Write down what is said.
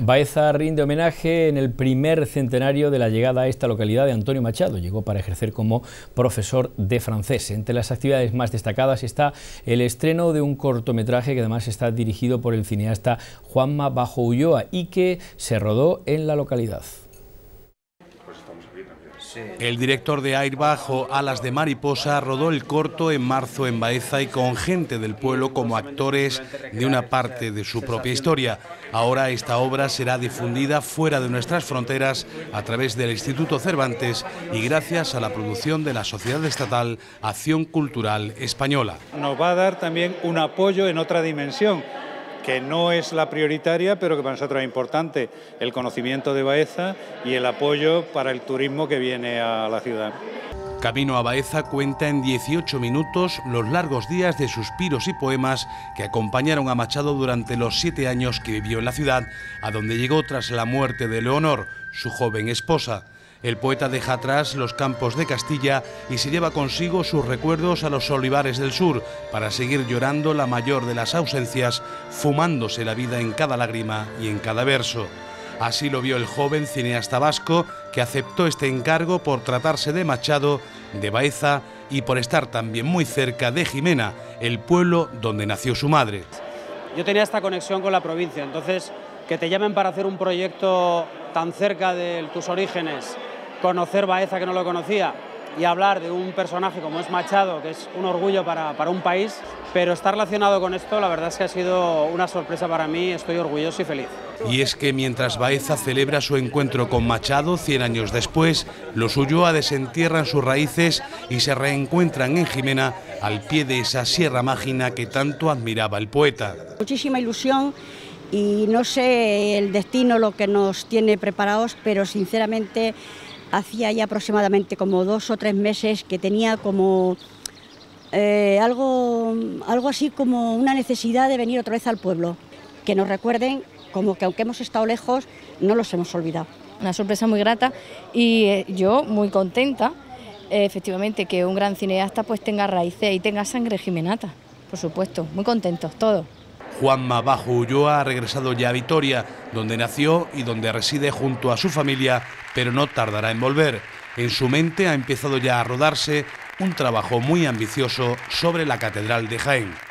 Baeza rinde homenaje en el primer centenario de la llegada a esta localidad de Antonio Machado. Llegó para ejercer como profesor de francés. Entre las actividades más destacadas está el estreno de un cortometraje que además está dirigido por el cineasta Juanma Bajo Ulloa y que se rodó en la localidad. El director de Airbag o Alas de Mariposa rodó el corto en marzo en Baeza y con gente del pueblo como actores de una parte de su propia historia. Ahora esta obra será difundida fuera de nuestras fronteras a través del Instituto Cervantes y gracias a la producción de la Sociedad Estatal Acción Cultural Española. Nos va a dar también un apoyo en otra dimensión, que no es la prioritaria, pero que para nosotros es importante, el conocimiento de Baeza y el apoyo para el turismo que viene a la ciudad. Camino a Baeza cuenta en 18 minutos los largos días de suspiros y poemas que acompañaron a Machado durante los 7 años que vivió en la ciudad, a donde llegó tras la muerte de Leonor, su joven esposa. El poeta deja atrás los campos de Castilla y se lleva consigo sus recuerdos a los olivares del sur para seguir llorando la mayor de las ausencias, fumándose la vida en cada lágrima y en cada verso. Así lo vio el joven cineasta vasco que aceptó este encargo por tratarse de Machado, de Baeza y por estar también muy cerca de Jimena, el pueblo donde nació su madre. Yo tenía esta conexión con la provincia, entonces que te llamen para hacer un proyecto tan cerca de tus orígenes, conocer Baeza que no lo conocía y hablar de un personaje como es Machado, que es un orgullo para un país, pero estar relacionado con esto la verdad es que ha sido una sorpresa para mí, estoy orgulloso y feliz. Y es que mientras Baeza celebra su encuentro con Machado 100 años después, los Ulloa desentierran sus raíces y se reencuentran en Jimena al pie de esa Sierra Mágina que tanto admiraba el poeta. Muchísima ilusión y no sé el destino lo que nos tiene preparados, pero sinceramente hacía ya aproximadamente como 2 o 3 meses que tenía como algo así como una necesidad de venir otra vez al pueblo, que nos recuerden como que aunque hemos estado lejos, no los hemos olvidado. Una sorpresa muy grata y yo muy contenta, efectivamente, que un gran cineasta pues tenga raíces y tenga sangre jimenata, por supuesto, muy contentos todos. Juanma Bajo Ulloa ha regresado ya a Vitoria, donde nació y donde reside junto a su familia, pero no tardará en volver. En su mente ha empezado ya a rodarse un trabajo muy ambicioso sobre la Catedral de Jaén.